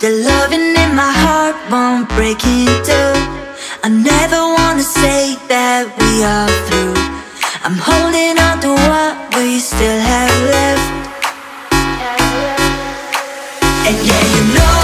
The loving in my heart won't break in two. I never wanna say that we are through. I'm holding on to what we still have left. And yeah, you know